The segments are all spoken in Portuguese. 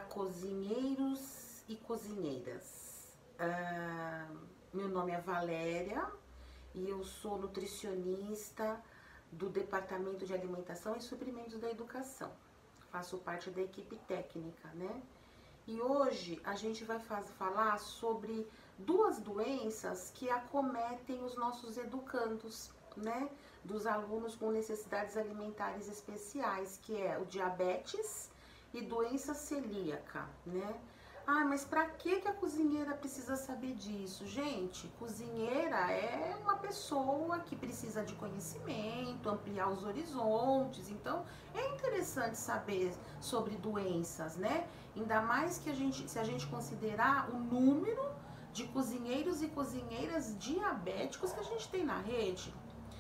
cozinheiros e cozinheiras. Meu nome é Valéria e eu sou nutricionista do Departamento de Alimentação e Suprimentos da Educação. Faço parte da equipe técnica, né? E hoje a gente vai falar sobre duas doenças que acometem os nossos educandos, né? Dos alunos com necessidades alimentares especiais, que é o diabetes e doença celíaca, né? Ah, mas pra que a cozinheira precisa saber disso? Gente, cozinheira é uma pessoa que precisa de conhecimento, ampliar os horizontes, então é interessante saber sobre doenças, né? Ainda mais que se a gente considerar o número de cozinheiros e cozinheiras diabéticos que a gente tem na rede.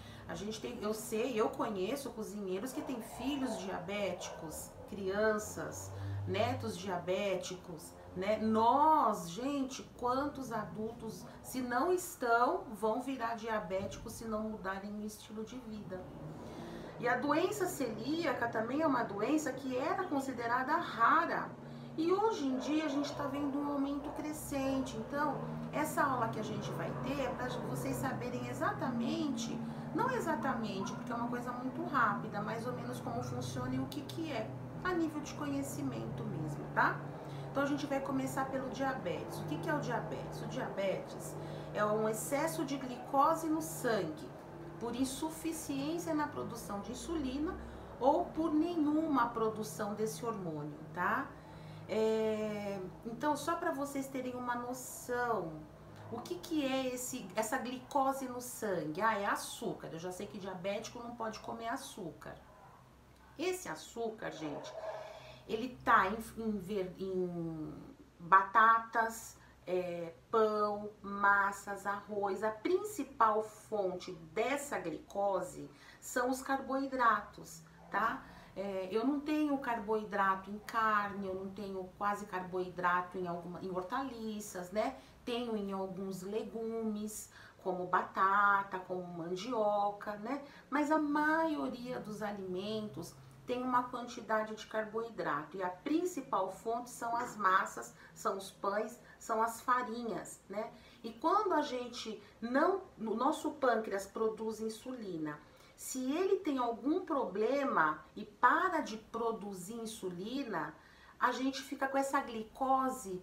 Eu conheço cozinheiros que têm filhos diabéticos, crianças, netos diabéticos, né? Nós, gente, quantos adultos, se não estão, vão virar diabéticos se não mudarem o estilo de vida. E a doença celíaca também é uma doença que era considerada rara. E hoje em dia a gente está vendo um aumento crescente. Então, essa aula que a gente vai ter é para vocês saberem exatamente, não exatamente, porque é uma coisa muito rápida, mais ou menos como funciona e o que é, a nível de conhecimento mesmo, tá? Então a gente vai começar pelo diabetes. O que é o diabetes? O diabetes é um excesso de glicose no sangue, por insuficiência na produção de insulina ou por nenhuma produção desse hormônio, tá? Então, só para vocês terem uma noção, o que é essa glicose no sangue? Ah, é açúcar. Eu já sei que diabético não pode comer açúcar. Esse açúcar, gente, ele tá em batatas, pão, massas, arroz. A principal fonte dessa glicose são os carboidratos, tá? Eu não tenho carboidrato em carne, eu não tenho quase carboidrato em hortaliças, né? Tenho em alguns legumes, como batata, como mandioca, né? Mas a maioria dos alimentos tem uma quantidade de carboidrato e a principal fonte são as massas, são os pães, são as farinhas, né? E quando o nosso pâncreas produz insulina, se ele tem algum problema e para de produzir insulina, a gente fica com essa glicose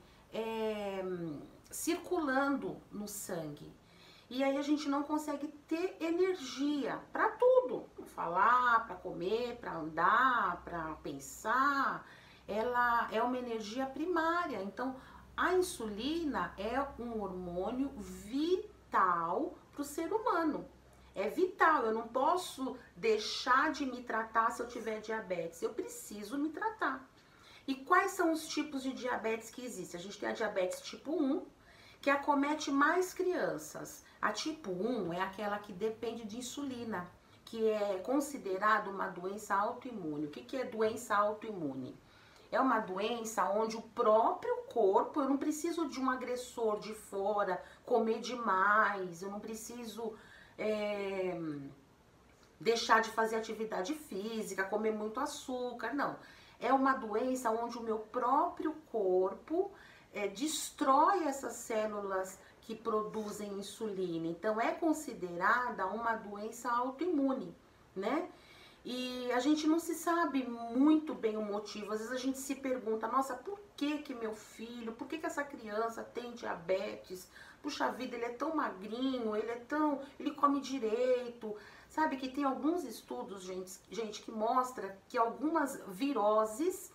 circulando no sangue. E aí a gente não consegue ter energia para tudo, para falar, para comer, para andar, para pensar. Ela é uma energia primária. Então, a insulina é um hormônio vital para o ser humano. É vital, eu não posso deixar de me tratar se eu tiver diabetes, eu preciso me tratar. E quais são os tipos de diabetes que existem? A gente tem a diabetes tipo 1, que acomete mais crianças. A tipo 1 é aquela que depende de insulina, que é considerada uma doença autoimune. O que é doença autoimune? É uma doença onde o próprio corpo, eu não preciso de um agressor de fora, comer demais, eu não preciso deixar de fazer atividade física, comer muito açúcar, não. É uma doença onde o meu próprio corpo destrói essas células que produzem insulina. Então, é considerada uma doença autoimune, né? E a gente não se sabe muito bem o motivo. Às vezes a gente se pergunta, nossa, por que meu filho, por que essa criança tem diabetes? Puxa vida, ele é tão magrinho, ele come direito. Sabe que tem alguns estudos, gente, que mostra que algumas viroses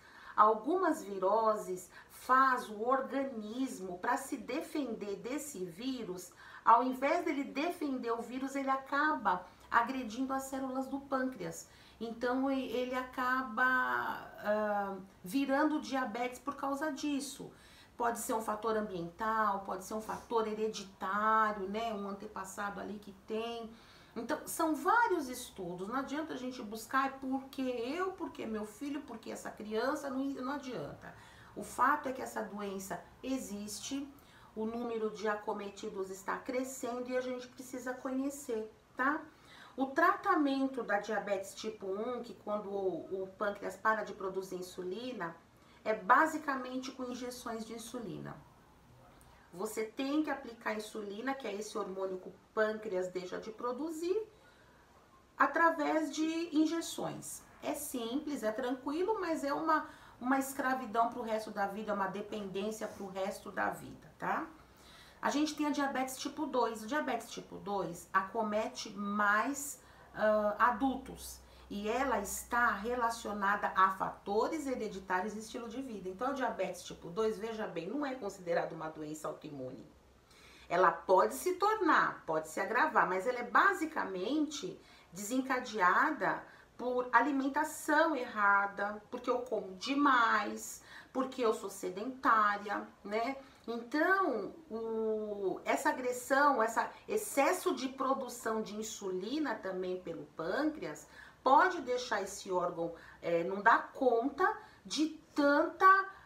faz o organismo para se defender desse vírus, ao invés dele defender o vírus, ele acaba agredindo as células do pâncreas. Então ele acaba virando diabetes por causa disso. Pode ser um fator ambiental, pode ser um fator hereditário, né? Um antepassado ali que tem. Então, são vários estudos, não adianta a gente buscar porque meu filho, porque essa criança, não adianta. O fato é que essa doença existe, o número de acometidos está crescendo e a gente precisa conhecer, tá? O tratamento da diabetes tipo 1, que quando o pâncreas para de produzir insulina, é basicamente com injeções de insulina. Você tem que aplicar insulina, que é esse hormônio que o pâncreas deixa de produzir, através de injeções. É simples, é tranquilo, mas é uma escravidão para o resto da vida, uma dependência para o resto da vida, tá? A gente tem a diabetes tipo 2. O diabetes tipo 2 acomete mais adultos. E ela está relacionada a fatores hereditários e estilo de vida. Então, a diabetes tipo 2, veja bem, não é considerada uma doença autoimune. Ela pode se tornar, pode se agravar, mas ela é basicamente desencadeada por alimentação errada, porque eu como demais, porque eu sou sedentária, né? Então, essa agressão, esse excesso de produção de insulina também pelo pâncreas pode deixar esse órgão não dar conta de tanta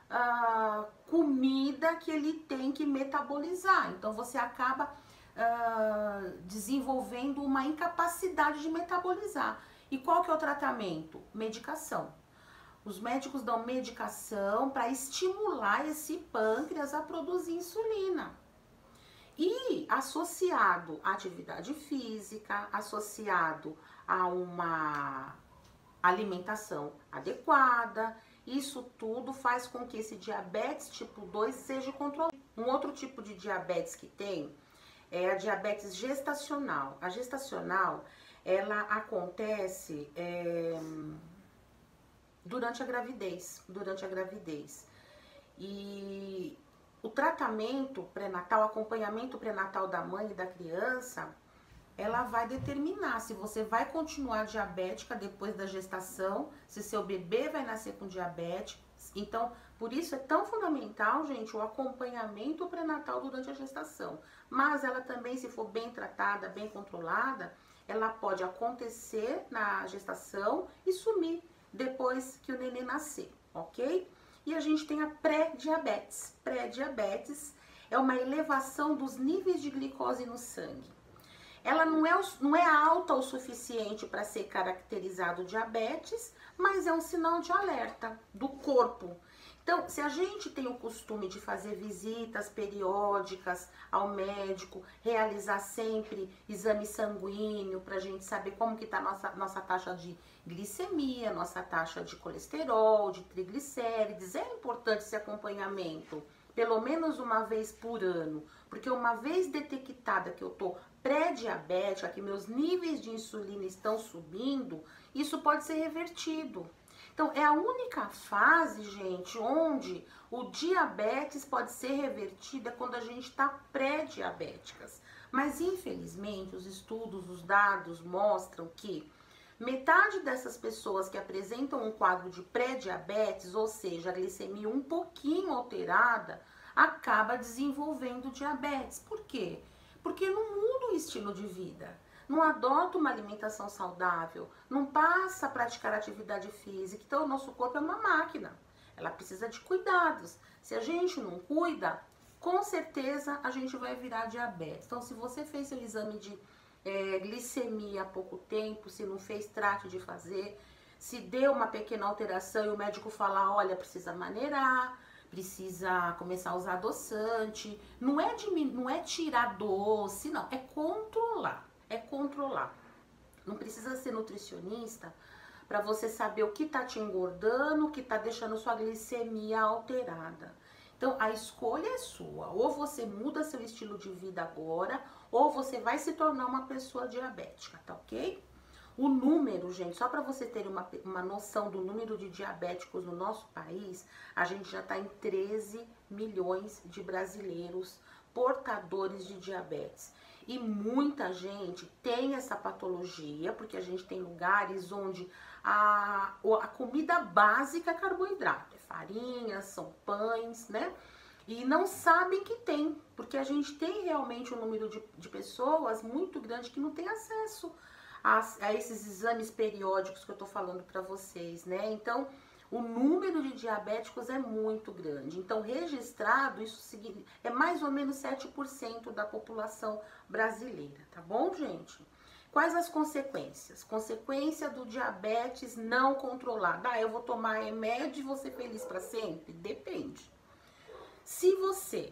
comida que ele tem que metabolizar. Então, você acaba desenvolvendo uma incapacidade de metabolizar. E qual que é o tratamento? Medicação. Os médicos dão medicação para estimular esse pâncreas a produzir insulina. E associado à atividade física, associado a uma alimentação adequada, isso tudo faz com que esse diabetes tipo 2 seja controlado. Um outro tipo de diabetes que tem é a diabetes gestacional. A gestacional, ela acontece durante a gravidez. E o tratamento pré-natal, o acompanhamento pré-natal da mãe e da criança, ela vai determinar se você vai continuar diabética depois da gestação, se seu bebê vai nascer com diabetes. Então, por isso é tão fundamental, gente, o acompanhamento pré-natal durante a gestação. Mas ela também, se for bem tratada, bem controlada, ela pode acontecer na gestação e sumir depois que o neném nascer, ok? E a gente tem a pré-diabetes. Pré-diabetes é uma elevação dos níveis de glicose no sangue. Ela não é alta o suficiente para ser caracterizado diabetes, mas é um sinal de alerta do corpo. Então, se a gente tem o costume de fazer visitas periódicas ao médico, realizar sempre exame sanguíneo para a gente saber como que está a nossa taxa de glicemia, nossa taxa de colesterol, de triglicérides, é importante esse acompanhamento, pelo menos uma vez por ano, porque uma vez detectada que eu estou pré-diabética, que meus níveis de insulina estão subindo, isso pode ser revertido. Então, é a única fase, gente, onde o diabetes pode ser revertido é quando a gente está pré-diabéticas. Mas, infelizmente, os estudos, os dados mostram que metade dessas pessoas que apresentam um quadro de pré-diabetes, ou seja, a glicemia um pouquinho alterada, acaba desenvolvendo diabetes. Por quê? Porque não muda o estilo de vida. Não adota uma alimentação saudável, não passa a praticar atividade física. Então, o nosso corpo é uma máquina, ela precisa de cuidados. Se a gente não cuida, com certeza a gente vai virar diabetes. Então, se você fez seu exame de glicemia há pouco tempo, se não fez, trate de fazer. Se deu uma pequena alteração e o médico falar, olha, precisa maneirar, precisa começar a usar adoçante, não é tirar doce, não, é controlar. É controlar. Não precisa ser nutricionista para você saber o que tá te engordando, o que tá deixando sua glicemia alterada. Então, a escolha é sua. Ou você muda seu estilo de vida agora, ou você vai se tornar uma pessoa diabética, tá ok? O número, gente, só para você ter uma noção do número de diabéticos no nosso país, a gente já tá em 13 milhões de brasileiros portadores de diabetes. E muita gente tem essa patologia, porque a gente tem lugares onde a comida básica é carboidrato, é farinha, são pães, né? E não sabem que tem, porque a gente tem realmente um número de pessoas muito grande que não tem acesso a esses exames periódicos que eu tô falando para vocês, né? Então, o número de diabéticos é muito grande. Então, registrado, isso é mais ou menos 7% da população brasileira, tá bom, gente? Quais as consequências? Consequência do diabetes não controlado. Eu vou tomar remédio e vou ser feliz para sempre? Depende. Se você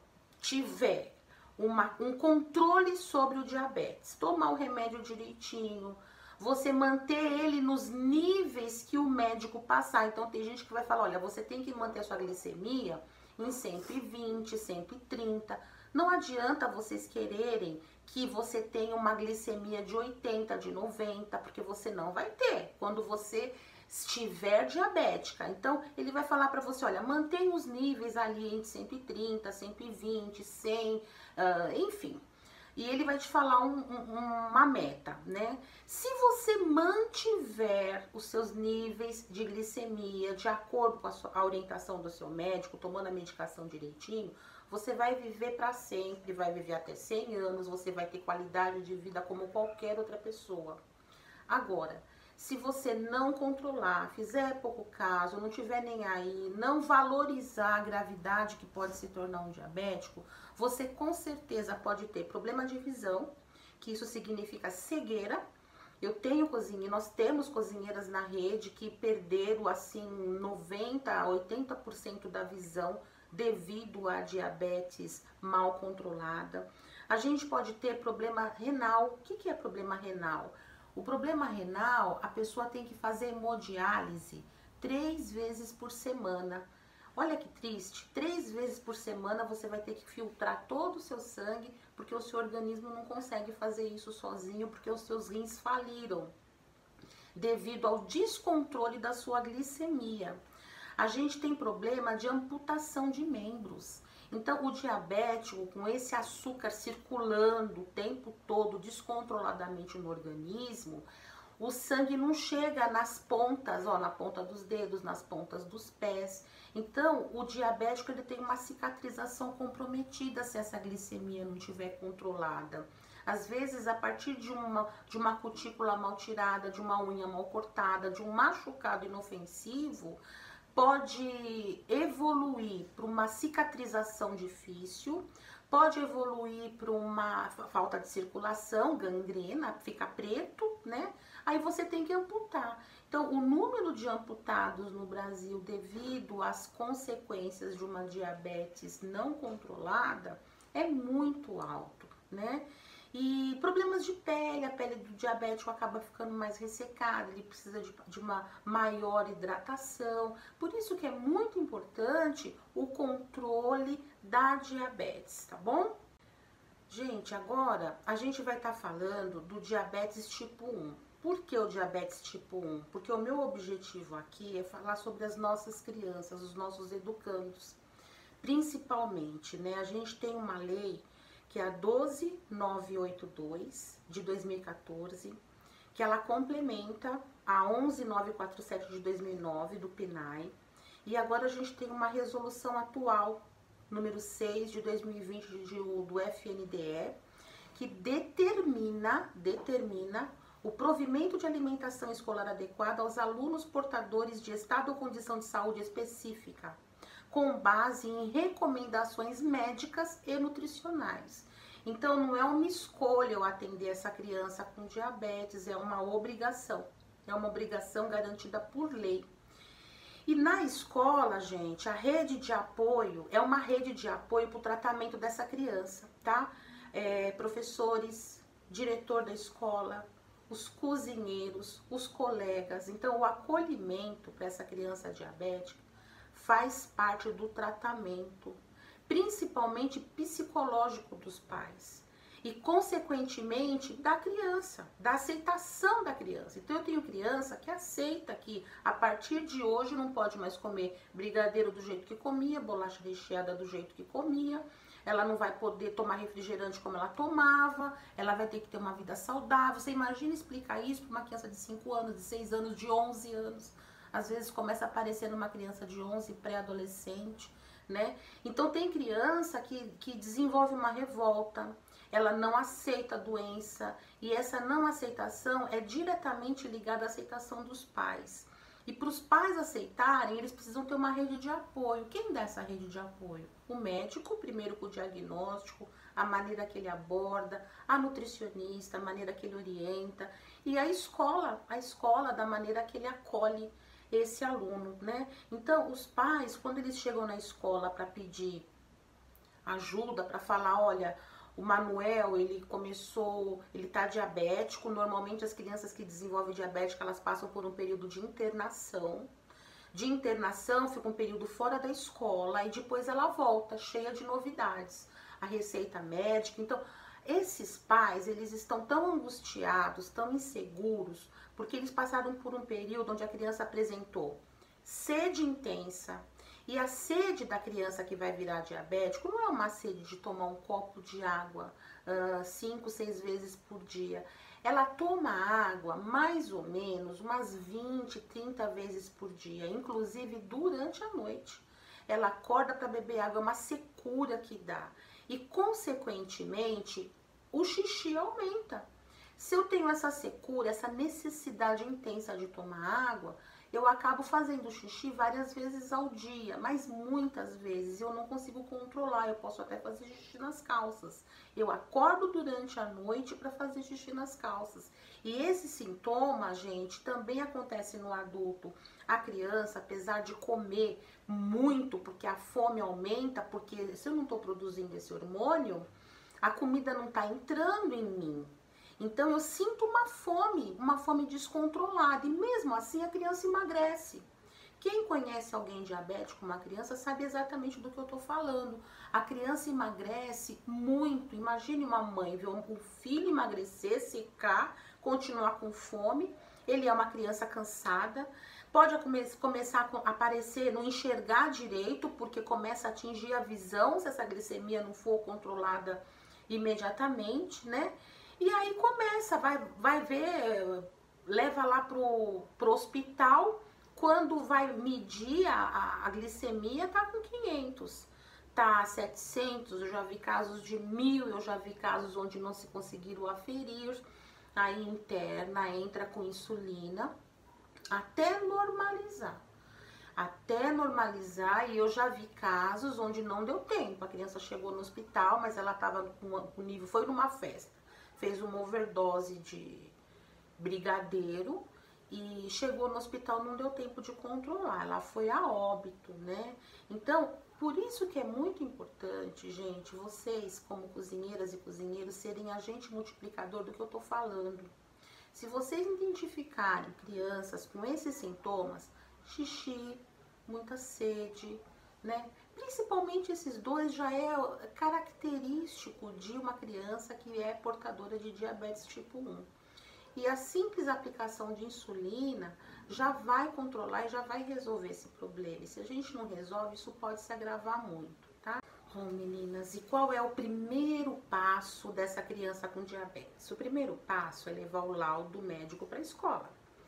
tiver um controle sobre o diabetes, tomar o remédio direitinho, você manter ele nos níveis que o médico passar. Então tem gente que vai falar, olha, você tem que manter a sua glicemia em 120, 130. Não adianta vocês quererem que você tenha uma glicemia de 80, de 90, porque você não vai ter quando você estiver diabética. Então, ele vai falar para você, olha, mantenha os níveis ali entre 130, 120, 100, enfim. E ele vai te falar uma meta, né? Se você mantiver os seus níveis de glicemia de acordo com a orientação do seu médico, tomando a medicação direitinho, você vai viver para sempre, vai viver até 100 anos, você vai ter qualidade de vida como qualquer outra pessoa. Agora, se você não controlar, fizer pouco caso, não tiver nem aí, não valorizar a gravidade que pode se tornar um diabético, você com certeza pode ter problema de visão, que isso significa cegueira. Eu tenho cozinha, nós temos cozinheiras na rede que perderam assim 90 a 80% da visão devido à diabetes mal controlada. A gente pode ter problema renal. O que é problema renal? O problema renal, a pessoa tem que fazer hemodiálise 3 vezes por semana. Olha que triste, 3 vezes por semana você vai ter que filtrar todo o seu sangue, porque o seu organismo não consegue fazer isso sozinho, porque os seus rins faliram, devido ao descontrole da sua glicemia. A gente tem problema de amputação de membros. Então, o diabético, com esse açúcar circulando o tempo todo, descontroladamente no organismo, o sangue não chega nas pontas, na ponta dos dedos, nas pontas dos pés. Então, o diabético ele tem uma cicatrização comprometida se essa glicemia não estiver controlada. Às vezes, a partir de uma cutícula mal tirada, de uma unha mal cortada, de um machucado inofensivo, pode evoluir para uma cicatrização difícil, pode evoluir para uma falta de circulação, gangrena, fica preto, né? Aí você tem que amputar. Então, o número de amputados no Brasil devido às consequências de uma diabetes não controlada é muito alto, né? E problemas de pele, a pele do diabético acaba ficando mais ressecada, ele precisa de uma maior hidratação. Por isso que é muito importante o controle da diabetes, tá bom? Gente, agora a gente vai estar falando do diabetes tipo 1. Por que o diabetes tipo 1? Porque o meu objetivo aqui é falar sobre as nossas crianças, os nossos educandos. Principalmente, né? A gente tem uma lei que é a 12982 de 2014, que ela complementa a 11947 de 2009 do PNAE, e agora a gente tem uma resolução atual, número 6 de 2020 do FNDE, que determina o provimento de alimentação escolar adequada aos alunos portadores de estado ou condição de saúde específica, com base em recomendações médicas e nutricionais. Então, não é uma escolha eu atender essa criança com diabetes, é uma obrigação garantida por lei. E na escola, gente, a rede de apoio é uma rede de apoio para o tratamento dessa criança, tá? Professores, diretor da escola, os cozinheiros, os colegas. Então, o acolhimento para essa criança diabética faz parte do tratamento, principalmente psicológico dos pais e, consequentemente, da criança, da aceitação da criança. Então, eu tenho criança que aceita que, a partir de hoje, não pode mais comer brigadeiro do jeito que comia, bolacha recheada do jeito que comia, ela não vai poder tomar refrigerante como ela tomava, ela vai ter que ter uma vida saudável. Você imagina explicar isso para uma criança de 5 anos, de 6 anos, de 11 anos? Às vezes começa a aparecer numa criança de 11, pré-adolescente, né? Então tem criança que desenvolve uma revolta, ela não aceita a doença, e essa não aceitação é diretamente ligada à aceitação dos pais. E para os pais aceitarem, eles precisam ter uma rede de apoio. Quem dá essa rede de apoio? O médico, primeiro com o diagnóstico, a maneira que ele aborda, a nutricionista, a maneira que ele orienta, e a escola da maneira que ele acolhe esse aluno, né? Então, os pais, quando eles chegam na escola para pedir ajuda, para falar, olha, o Manuel, ele tá diabético. Normalmente as crianças que desenvolvem diabetes, elas passam por um período de internação. De internação, fica um período fora da escola e depois ela volta, cheia de novidades. A receita médica. Então, esses pais, eles estão tão angustiados, tão inseguros, porque eles passaram por um período onde a criança apresentou sede intensa. E a sede da criança que vai virar diabético não é uma sede de tomar um copo de água 5, 6 vezes por dia. Ela toma água mais ou menos umas 20, 30 vezes por dia, inclusive durante a noite. Ela acorda para beber água, é uma secura que dá. E, consequentemente, o xixi aumenta. Se eu tenho essa secura, essa necessidade intensa de tomar água, eu acabo fazendo xixi várias vezes ao dia, mas muitas vezes eu não consigo controlar. Eu posso até fazer xixi nas calças. Eu acordo durante a noite para fazer xixi nas calças. E esse sintoma, gente, também acontece no adulto. A criança, apesar de comer muito, porque a fome aumenta, porque se eu não estou produzindo esse hormônio, a comida não está entrando em mim. Então eu sinto uma fome descontrolada, e mesmo assim a criança emagrece. Quem conhece alguém diabético, uma criança, sabe exatamente do que eu tô falando. A criança emagrece muito. Imagine uma mãe ver um filho emagrecer, secar, continuar com fome. Ele é uma criança cansada. Pode começar a aparecer, não enxergar direito, porque começa a atingir a visão, se essa glicemia não for controlada imediatamente, né? E aí começa, vai ver, leva lá pro hospital, quando vai medir a glicemia, tá com 500, tá 700, eu já vi casos de 1000, eu já vi casos onde não se conseguiram aferir, aí interna, entra com insulina, até normalizar. E eu já vi casos onde não deu tempo, a criança chegou no hospital, mas ela tava com o nível, foi numa festa, fez uma overdose de brigadeiro e chegou no hospital, não deu tempo de controlar, ela foi a óbito, né? Então, por isso que é muito importante, gente, vocês como cozinheiras e cozinheiros serem agente multiplicador do que eu tô falando. Se vocês identificarem crianças com esses sintomas, xixi, muita sede, né? Principalmente esses dois já é característico de uma criança que é portadora de diabetes tipo 1. E a simples aplicação de insulina já vai controlar e já vai resolver esse problema. E se a gente não resolve, isso pode se agravar muito, tá? Bom, meninas, e qual é o primeiro passo dessa criança com diabetes? O primeiro passo é levar o laudo médico para a escola.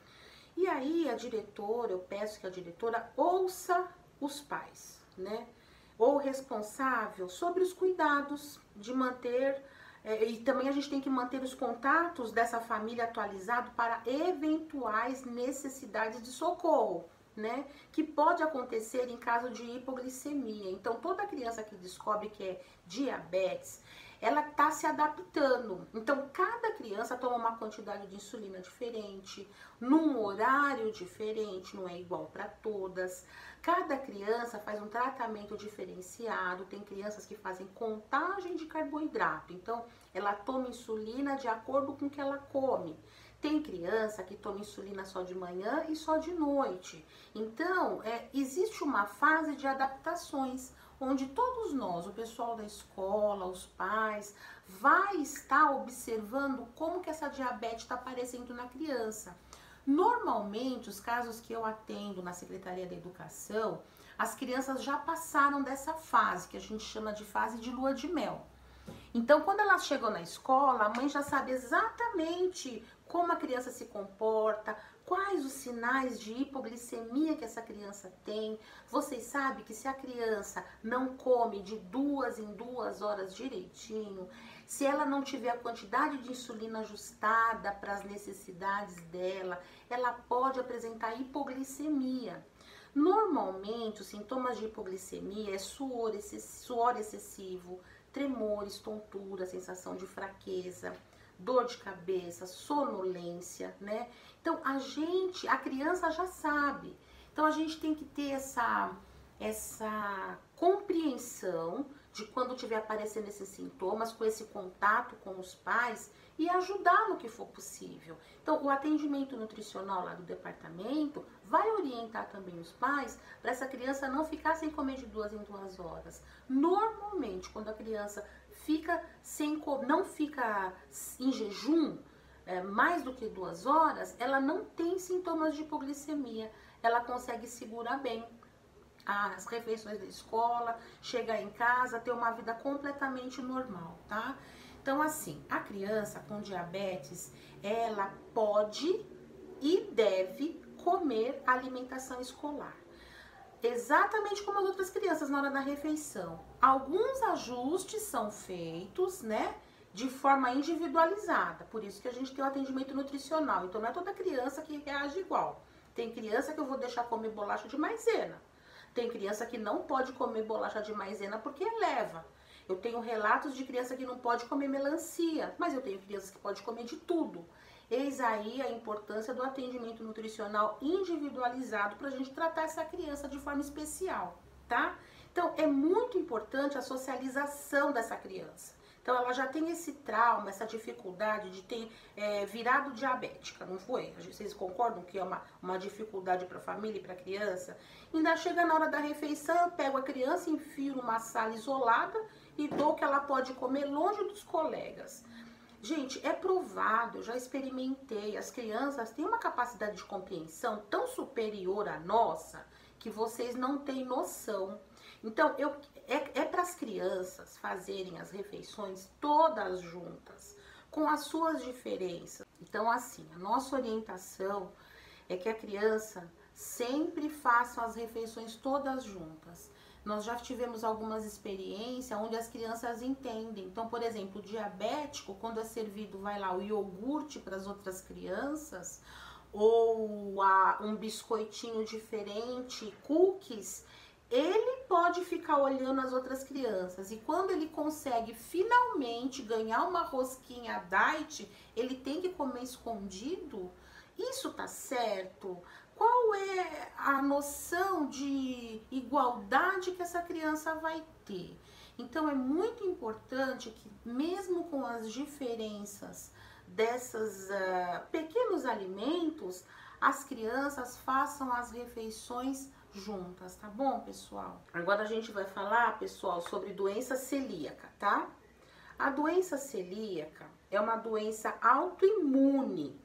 E aí a diretora, eu peço que a diretora ouça os pais, né? Ou responsável sobre os cuidados de manter, e também a gente tem que manter os contatos dessa família atualizado para eventuais necessidades de socorro, né? Que pode acontecer em caso de hipoglicemia. Então, toda criança que descobre que é diabetes, ela está se adaptando. Então, cada criança toma uma quantidade de insulina diferente, num horário diferente, não é igual para todas. Cada criança faz um tratamento diferenciado. Tem crianças que fazem contagem de carboidrato. Então, ela toma insulina de acordo com o que ela come. Tem criança que toma insulina só de manhã e só de noite. Então, existe uma fase de adaptações, onde todos nós, o pessoal da escola, os pais, vai estar observando como que essa diabetes está aparecendo na criança. Normalmente, os casos que eu atendo na Secretaria da Educação, as crianças já passaram dessa fase, que a gente chama de fase de lua de mel. Então, quando elas chegam na escola, a mãe já sabe exatamente como a criança se comporta, quais os sinais de hipoglicemia que essa criança tem. Vocês sabem que se a criança não come de 2 em 2 horas direitinho, se ela não tiver a quantidade de insulina ajustada para as necessidades dela, ela pode apresentar hipoglicemia. Normalmente, os sintomas de hipoglicemia é suor excessivo, tremores, tontura, sensação de fraqueza, dor de cabeça, sonolência, né? Então, a criança já sabe. Então, a gente tem que ter essa compreensão de quando tiver aparecendo esses sintomas, com esse contato com os pais e ajudar no que for possível. Então, o atendimento nutricional lá do departamento vai orientar também os pais para essa criança não ficar sem comer de 2 em 2 horas. Normalmente, quando a criança não fica em jejum mais do que 2 horas, ela não tem sintomas de hipoglicemia, ela consegue segurar bem as refeições da escola, chegar em casa, ter uma vida completamente normal, tá? Então, assim, a criança com diabetes, ela pode e deve comer alimentação escolar, exatamente como as outras crianças na hora da refeição. Alguns ajustes são feitos, né, de forma individualizada, por isso que a gente tem o atendimento nutricional. Então, não é toda criança que reage igual. Tem criança que eu vou deixar comer bolacha de maisena. Tem criança que não pode comer bolacha de maisena porque eleva. Eu tenho relatos de criança que não pode comer melancia, mas eu tenho crianças que podem comer de tudo. Eis aí a importância do atendimento nutricional individualizado para a gente tratar essa criança de forma especial, tá? Então, é muito importante a socialização dessa criança. Então, ela já tem esse trauma, essa dificuldade de ter virado diabética, não foi? Vocês concordam que é uma dificuldade para a família e para a criança? Ainda chega na hora da refeição, eu pego a criança, enfio numa sala isolada e dou o que ela pode comer longe dos colegas. Gente, é provado, eu já experimentei, as crianças têm uma capacidade de compreensão tão superior à nossa que vocês não têm noção. Então, é para as crianças fazerem as refeições todas juntas, com as suas diferenças. Então, assim, a nossa orientação é que a criança sempre faça as refeições todas juntas. Nós já tivemos algumas experiências onde as crianças entendem. Então, por exemplo, o diabético, quando é servido, vai lá o iogurte para as outras crianças, ou um biscoitinho diferente, cookies, ele pode ficar olhando as outras crianças. E quando ele consegue finalmente ganhar uma rosquinha diet, ele tem que comer escondido. Isso tá certo? Qual é a noção de igualdade que essa criança vai ter? Então, é muito importante que, mesmo com as diferenças desses pequenos alimentos, as crianças façam as refeições juntas, tá bom, pessoal? Agora a gente vai falar, pessoal, sobre doença celíaca, tá? A doença celíaca é uma doença autoimune,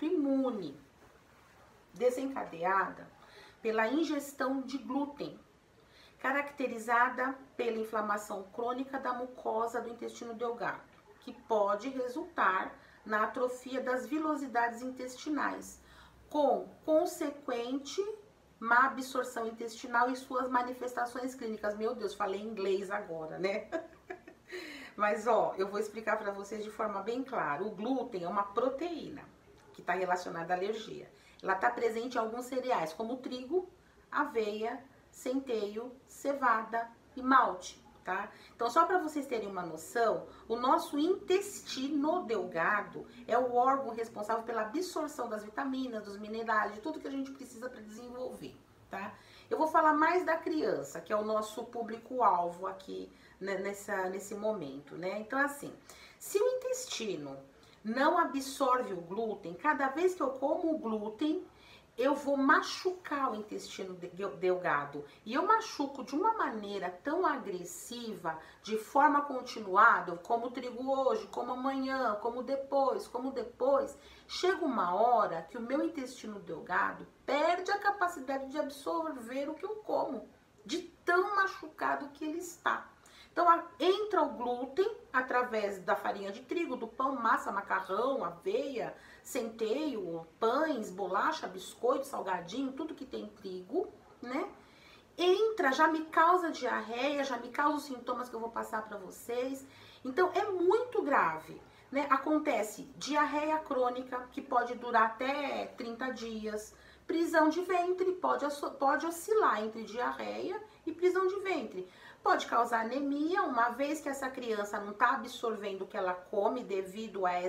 desencadeada pela ingestão de glúten, caracterizada pela inflamação crônica da mucosa do intestino delgado, que pode resultar na atrofia das vilosidades intestinais, com consequente má absorção intestinal e suas manifestações clínicas. Meu Deus, falei inglês agora, né? Mas, ó, eu vou explicar para vocês de forma bem clara. O glúten é uma proteína que está relacionada à alergia. Ela está presente em alguns cereais, como trigo, aveia, centeio, cevada e malte, tá? Então, só para vocês terem uma noção, o nosso intestino delgado é o órgão responsável pela absorção das vitaminas, dos minerais, de tudo que a gente precisa para desenvolver, tá? Eu vou falar mais da criança, que é o nosso público-alvo aqui, né, nesse momento, né? Então, assim, se o intestino não absorve o glúten, cada vez que eu como o glúten, eu vou machucar o intestino delgado. E eu machuco de uma maneira tão agressiva, de forma continuada, eu como trigo hoje, como amanhã, como depois. Chega uma hora que o meu intestino delgado perde a capacidade de absorver o que eu como, de tão machucado que ele está. Então, entra o glúten através da farinha de trigo, do pão, massa, macarrão, aveia, centeio, pães, bolacha, biscoito, salgadinho, tudo que tem trigo, né? Entra, já me causa diarreia, já me causa os sintomas que eu vou passar para vocês. Então, é muito grave, né? Acontece diarreia crônica, que pode durar até 30 dias. Prisão de ventre, pode oscilar entre diarreia e prisão de ventre. Pode causar anemia, uma vez que essa criança não está absorvendo o que ela come devido a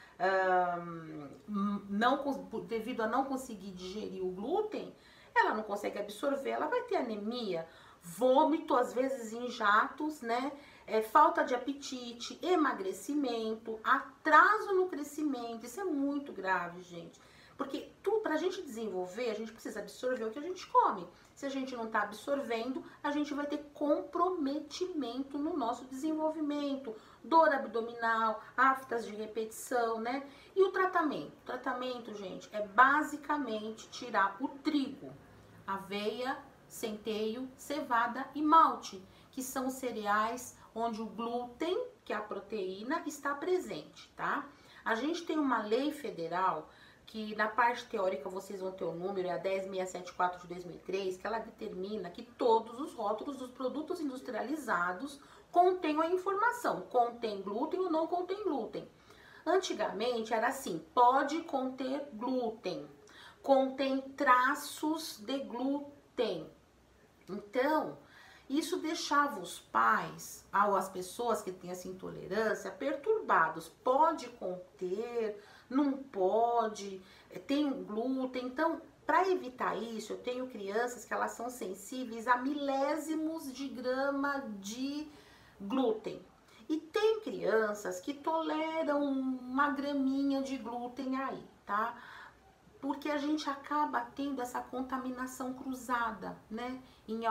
devido a não conseguir digerir o glúten, ela não consegue absorver, ela vai ter anemia, vômito, às vezes em jatos, né? Falta de apetite, emagrecimento, atraso no crescimento. Isso é muito grave, gente. Porque pra gente desenvolver, a gente precisa absorver o que a gente come. Se a gente não tá absorvendo, a gente vai ter comprometimento no nosso desenvolvimento, dor abdominal, aftas de repetição, né? E o tratamento? O tratamento, gente, é basicamente tirar o trigo, aveia, centeio, cevada e malte, que são os cereais onde o glúten, que é a proteína, está presente, tá? A gente tem uma lei federal que na parte teórica vocês vão ter o número, é a 10674 de 2003, que ela determina que todos os rótulos dos produtos industrializados contêm a informação, contém glúten ou não contém glúten. Antigamente era assim, pode conter glúten, contém traços de glúten. Então, isso deixava os pais, ou as pessoas que têm essa intolerância, perturbados. Pode conter, não pode, tem glúten. Então, para evitar isso, eu tenho crianças que elas são sensíveis a milésimos de grama de glúten. E tem crianças que toleram uma graminha de glúten aí, tá? Porque a gente acaba tendo essa contaminação cruzada, né? Em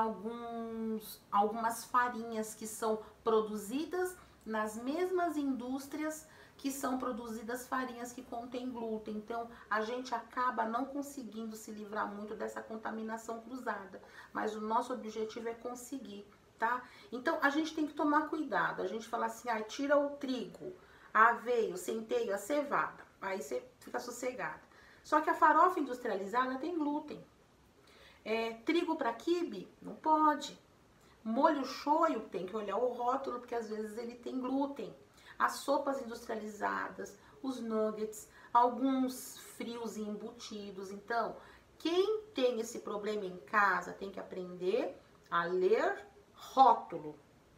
algumas farinhas que são produzidas nas mesmas indústrias que são produzidas farinhas que contêm glúten. Então, a gente acaba não conseguindo se livrar muito dessa contaminação cruzada. Mas o nosso objetivo é conseguir, tá? Então, a gente tem que tomar cuidado. A gente fala assim, tira o trigo, a aveia, o centeio, a cevada. Aí você fica sossegada. Só que a farofa industrializada tem glúten. Trigo para quibe? Não pode. Molho shoyu tem que olhar o rótulo, porque às vezes ele tem glúten. As sopas industrializadas, os nuggets, alguns frios e embutidos. Então, quem tem esse problema em casa tem que aprender a ler rótulo.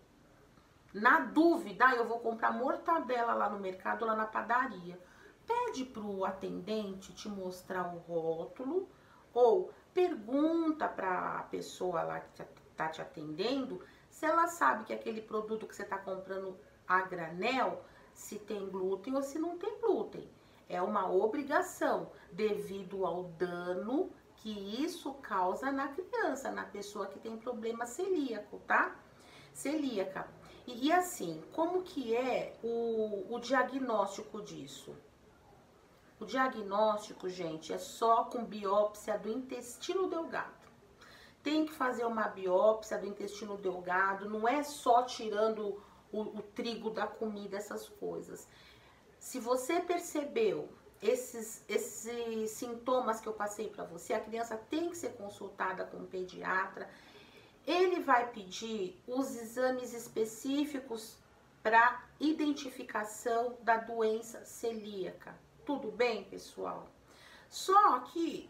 Na dúvida, eu vou comprar mortadela lá no mercado, lá na padaria. Pede pro atendente te mostrar o rótulo ou pergunta para a pessoa lá que tá te atendendo se ela sabe que aquele produto que você está comprando a granel, se tem glúten ou se não tem glúten. É uma obrigação devido ao dano que isso causa na criança, na pessoa que tem problema celíaco, tá? Celíaca. E assim, como que é o diagnóstico disso? O diagnóstico, gente, é só com biópsia do intestino delgado. Tem que fazer uma biópsia do intestino delgado, não é só tirando o trigo da comida, essas coisas. Se você percebeu esses sintomas que eu passei para você, a criança tem que ser consultada com um pediatra. Ele vai pedir os exames específicos para identificação da doença celíaca. Tudo bem, pessoal? Só que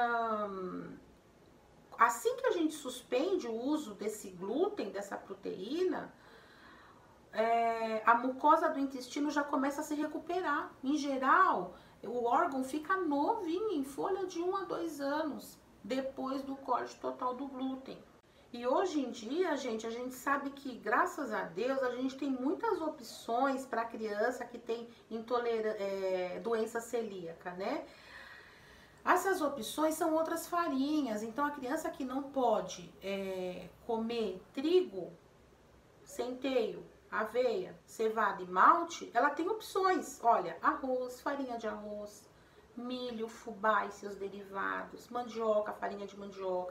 assim que a gente suspende o uso desse glúten, dessa proteína, a mucosa do intestino já começa a se recuperar. Em geral, o órgão fica novinho, em folha de 1 a 2 anos, depois do corte total do glúten. E hoje em dia, gente, a gente sabe que, graças a Deus, a gente tem muitas opções para criança que tem doença celíaca, né? Essas opções são outras farinhas. Então, a criança que não pode comer trigo, centeio, aveia, cevada e malte, ela tem opções. Olha, arroz, farinha de arroz, milho, fubá e seus derivados, mandioca, farinha de mandioca,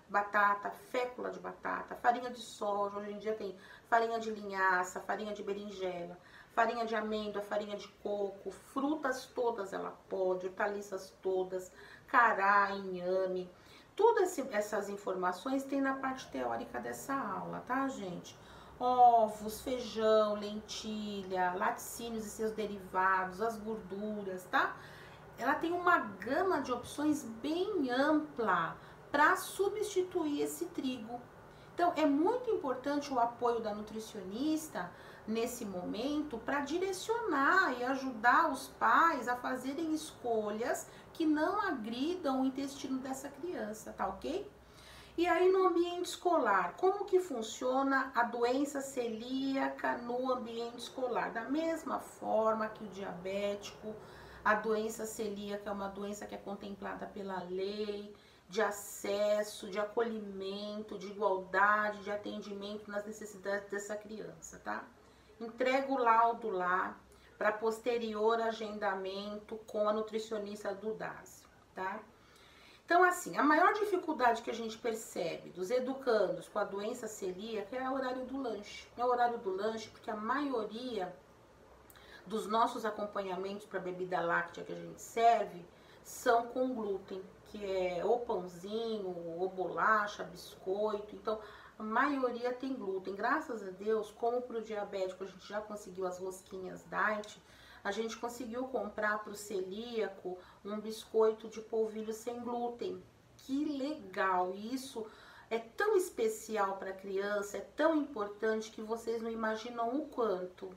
batata, fécula de batata, farinha de soja, hoje em dia tem farinha de linhaça, farinha de berinjela, farinha de amêndoa, farinha de coco, frutas todas ela pode, hortaliças todas, cará, inhame. Todas essas informações tem na parte teórica dessa aula, tá, gente? Ovos, feijão, lentilha, laticínios e seus derivados, as gorduras, tá? Ela tem uma gama de opções bem ampla para substituir esse trigo. Então, é muito importante o apoio da nutricionista nesse momento para direcionar e ajudar os pais a fazerem escolhas que não agridam o intestino dessa criança, tá ok? E aí no ambiente escolar, como que funciona a doença celíaca no ambiente escolar? Da mesma forma que o diabético, a doença celíaca é uma doença que é contemplada pela lei, de acesso, de acolhimento, de igualdade, de atendimento nas necessidades dessa criança, tá? Entrega o laudo lá para posterior agendamento com a nutricionista do DASI, tá? Então, assim, a maior dificuldade que a gente percebe dos educandos com a doença celíaca é o horário do lanche. É o horário do lanche porque a maioria dos nossos acompanhamentos para bebida láctea que a gente serve são com glúten, que é ou pãozinho, ou bolacha, biscoito. Então, a maioria tem glúten. Graças a Deus, como para o diabético a gente já conseguiu as rosquinhas diet, a gente conseguiu comprar para o celíaco um biscoito de polvilho sem glúten. Que legal! E isso é tão especial para a criança, é tão importante que vocês não imaginam o quanto.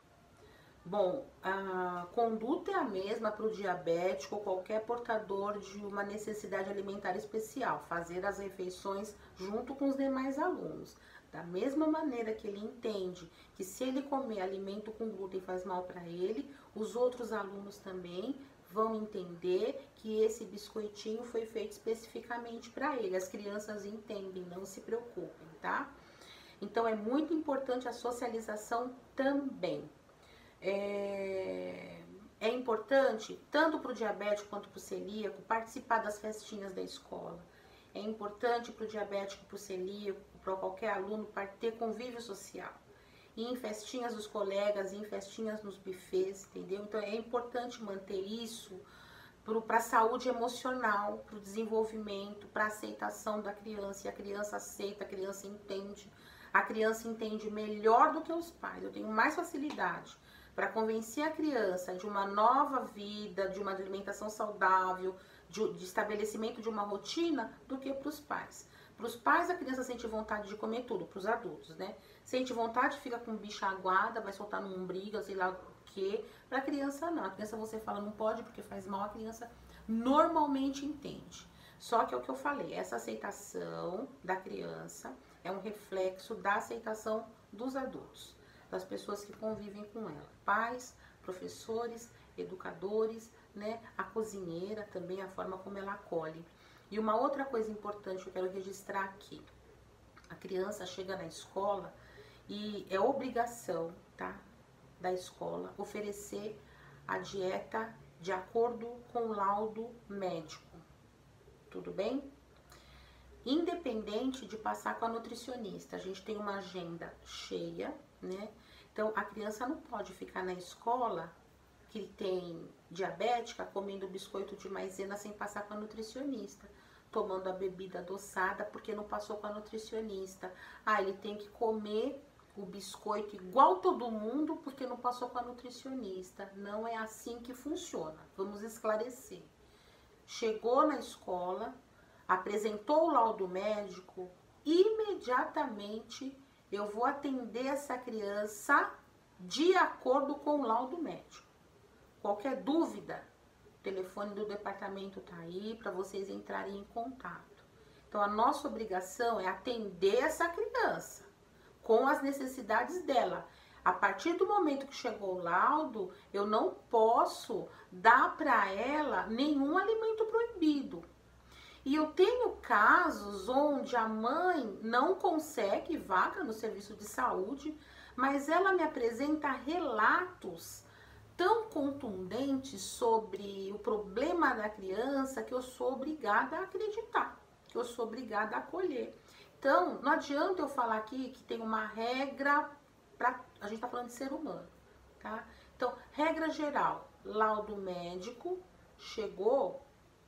Bom, a conduta é a mesma para o diabético ou qualquer portador de uma necessidade alimentar especial, fazer as refeições junto com os demais alunos. Da mesma maneira que ele entende que se ele comer alimento com glúten faz mal para ele, os outros alunos também vão entender que esse biscoitinho foi feito especificamente para ele. As crianças entendem, não se preocupem, tá? Então é muito importante a socialização também. É importante, tanto para o diabético quanto para o celíaco, participar das festinhas da escola. É importante para o diabético, para o celíaco, para qualquer aluno, ter convívio social. Ir em festinhas dos colegas, ir em festinhas nos buffets, entendeu? Então é importante manter isso para a saúde emocional, para o desenvolvimento, para a aceitação da criança. E a criança aceita, a criança entende melhor do que os pais. Eu tenho mais facilidade para convencer a criança de uma nova vida, de uma alimentação saudável, de estabelecimento de uma rotina, do que para os pais. Para os pais, a criança sente vontade de comer tudo, para os adultos, né? Sente vontade, fica com bicha aguada, vai soltar no umbrigo, sei lá o quê. Para a criança, não. A criança, você fala, não pode porque faz mal, a criança normalmente entende. Só que é o que eu falei, essa aceitação da criança é um reflexo da aceitação dos adultos, das pessoas que convivem com ela. Pais, professores, educadores, né? A cozinheira também, a forma como ela acolhe. E uma outra coisa importante que eu quero registrar aqui. A criança chega na escola e é obrigação, tá, da escola oferecer a dieta de acordo com o laudo médico. Tudo bem? Independente de passar com a nutricionista, a gente tem uma agenda cheia, né? Então, a criança não pode ficar na escola que tem diabética comendo biscoito de maisena sem passar com a nutricionista, tomando a bebida adoçada porque não passou com a nutricionista. Ah, ele tem que comer o biscoito igual todo mundo porque não passou com a nutricionista. Não é assim que funciona. Vamos esclarecer. Chegou na escola, apresentou o laudo médico, imediatamente eu vou atender essa criança de acordo com o laudo médico. Qualquer dúvida, o telefone do departamento tá aí para vocês entrarem em contato. Então, a nossa obrigação é atender essa criança com as necessidades dela. A partir do momento que chegou o laudo, eu não posso dar para ela nenhum alimento proibido. E eu tenho casos onde a mãe não consegue vaga no serviço de saúde, mas ela me apresenta relatos tão contundentes sobre o problema da criança que eu sou obrigada a acreditar. que eu sou obrigada a acolher. Então, não adianta eu falar aqui que tem uma regra para... A gente está falando de ser humano, tá? Então, regra geral, laudo médico, chegou,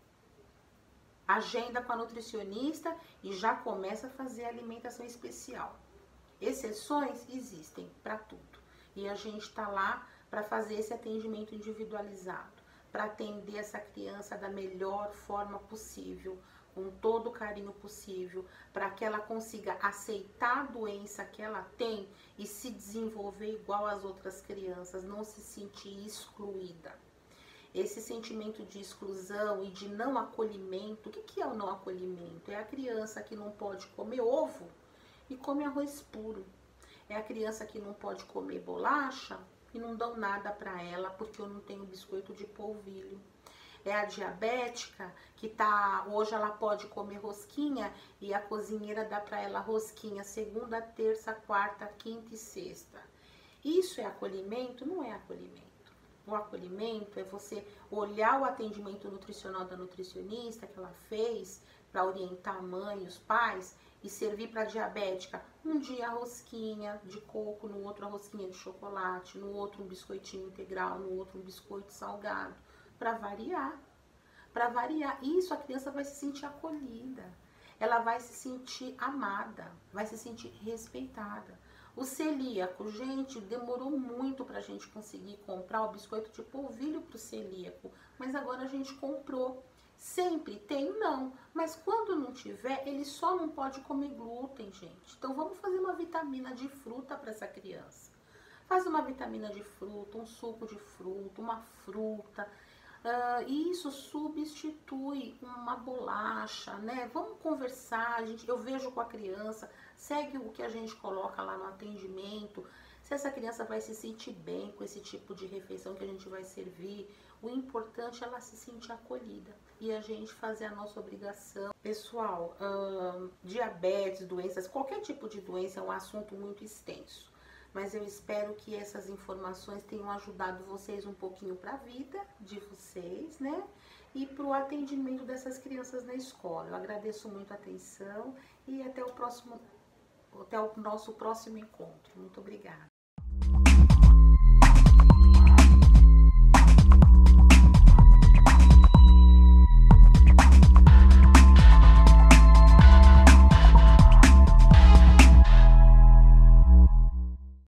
agenda com a nutricionista e já começa a fazer alimentação especial. Exceções existem para tudo. E a gente está lá para fazer esse atendimento individualizado, para atender essa criança da melhor forma possível, com todo o carinho possível, para que ela consiga aceitar a doença que ela tem e se desenvolver igual às outras crianças, não se sentir excluída. Esse sentimento de exclusão e de não acolhimento, o que é o não acolhimento? É a criança que não pode comer ovo e come arroz puro. É a criança que não pode comer bolacha e não dão nada para ela porque eu não tenho biscoito de polvilho. É a diabética que hoje ela pode comer rosquinha e a cozinheira dá para ela rosquinha segunda, terça, quarta, quinta e sexta. Isso é acolhimento? Não é acolhimento. O acolhimento é você olhar o atendimento nutricional da nutricionista que ela fez para orientar a mãe e os pais e servir para a diabética um dia a rosquinha de coco, no outro a rosquinha de chocolate, no outro um biscoitinho integral, no outro um biscoito salgado, para variar. Para variar. Isso a criança vai se sentir acolhida, ela vai se sentir amada, vai se sentir respeitada. O celíaco, gente, demorou muito para a gente conseguir comprar o biscoito de polvilho para o celíaco, mas agora a gente comprou. Sempre tem? Não. Mas quando não tiver, ele só não pode comer glúten, gente. Então vamos fazer uma vitamina de fruta para essa criança. Faz uma vitamina de fruta, um suco de fruta, uma fruta. E isso substitui uma bolacha, né? Vamos conversar, eu vejo com a criança, segue o que a gente coloca lá no atendimento, se essa criança vai se sentir bem com esse tipo de refeição que a gente vai servir. O importante é ela se sentir acolhida e a gente fazer a nossa obrigação. Pessoal, diabetes, doenças, qualquer tipo de doença é um assunto muito extenso. Mas eu espero que essas informações tenham ajudado vocês um pouquinho para a vida de vocês, né? E para o atendimento dessas crianças na escola. Eu agradeço muito a atenção e até o nosso próximo encontro. Muito obrigada.